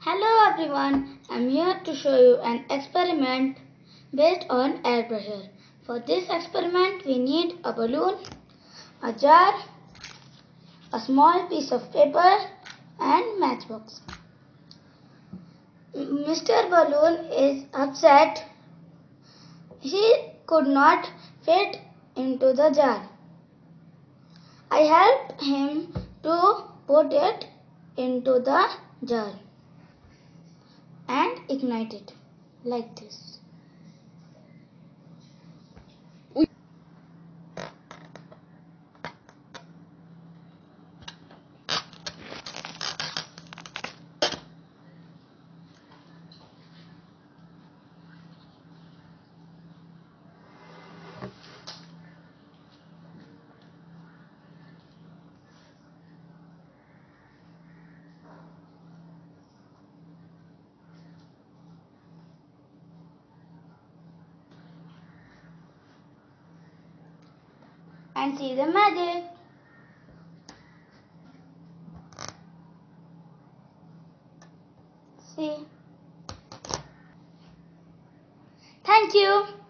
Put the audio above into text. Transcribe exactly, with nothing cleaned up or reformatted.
Hello everyone, I am here to show you an experiment based on air pressure. For this experiment we need a balloon, a jar, a small piece of paper and matchbox. Mister Balloon is upset. He could not fit into the jar. I helped him to put it into the jar and ignite it like this. And see the magic. See. Thank you.